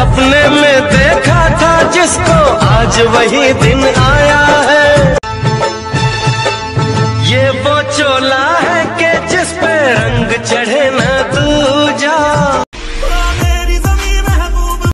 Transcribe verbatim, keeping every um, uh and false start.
सपने में देखा था जिसको आज वही दिन आया है। ये वो चोला है कि जिस पे रंग चढ़े